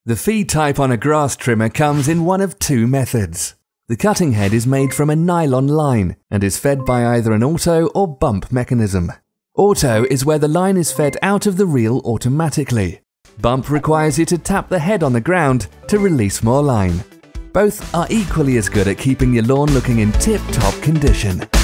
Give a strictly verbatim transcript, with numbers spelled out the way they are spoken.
The feed type on a grass trimmer comes in one of two methods. The cutting head is made from a nylon line and is fed by either an auto or bump mechanism. Auto is where the line is fed out of the reel automatically. Bump requires you to tap the head on the ground to release more line. Both are equally as good at keeping your lawn looking in tip-top condition.